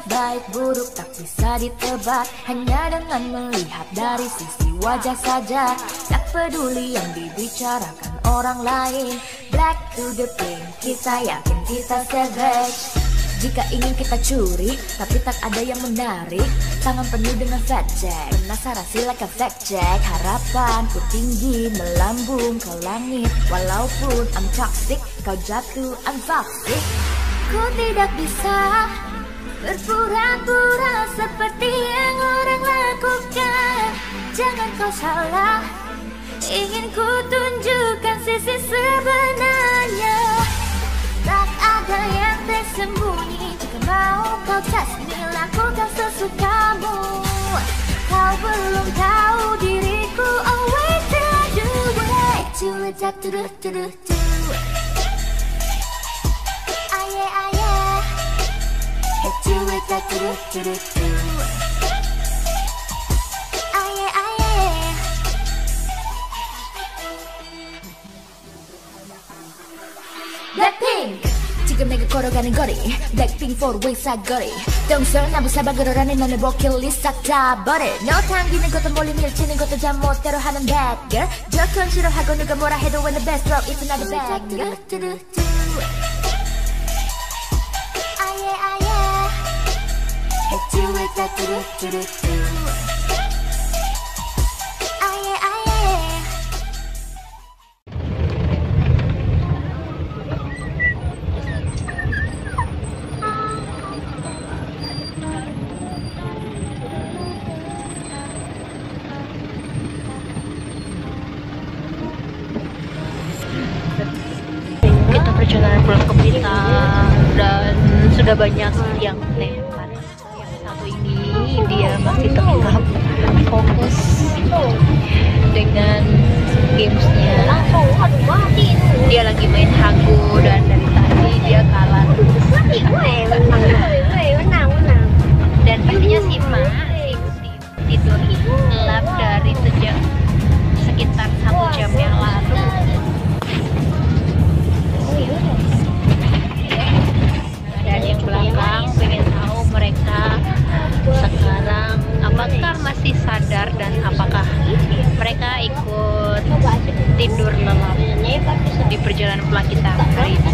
baik buruk tak bisa ditebak, hanya dengan melihat dari sisi wajah saja. Tak peduli yang dibicarakan orang lain. Black to the pink, kita yakin kita savage. Jika ingin kita curi, tapi tak ada yang menarik, tangan penuh dengan fat jack. Penasaran silakan fact check. Harapanku tinggi melambung ke langit. Walaupun I'm toxic, kau jatuh I'm toxic. Ku tidak bisa berpura-pura seperti yang orang lakukan. Jangan kau salah, ingin ku tunjukkan sisi sebenarnya. Tak ada yang tersembunyi. Jika mau kau tes me, lakukan sesukamu. Kau belum tahu diriku. Oh wait till I do it. Do it, do it, do it, do it. Aye, aye. Do it, do it, do it, do it. Aye, aye. Blackpink 지금 내가 걸어가는 거리 Blackpink for Westside 거리 동서남북 사방으로 라는 너의 버킷리스트 싹 다 버려. 너 당기는 것도 몰리 밀치는 것도 잠 못대로 하는 bad girl. 저건 싫어하고 누가 뭐라 해도 when the best drop it's not a bad girl. 아예 아예 do it do it do it do 아예 아예. Kita perjalanan pulang ke Blitar dan sudah banyak yang lewat. Yang satu ini dia masih tetap fokus dengan gamesnya. Dia lagi main Hago dan dari tadi dia kalah. Dan intinya si Ma tidur lap dari sejak sekitar 1 jam yang lalu. Dan yang belakang pengen tahu mereka sekarang apakah masih sadar dan apakah mereka ikut tidur lelap di perjalanan pulang kita hari ini.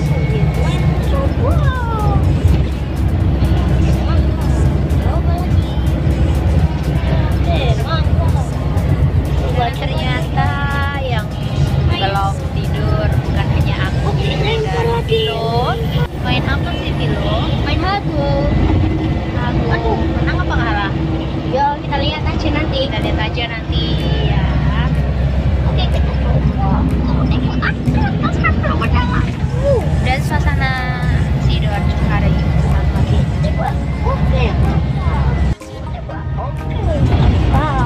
Dan ternyata yang belum tidur bukan hanya aku dan Vilo. Main apa sih Vilo? Main Hago. Aduh, menang apa kalah? Yo, kita lihat aja nanti. Kita lihat aja nanti ya. Oke, kita dan suasana Sidoarjo hari ini sangat lagi. Oke.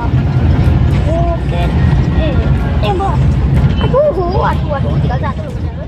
Oke. Mbak. Aduh, tinggal 1.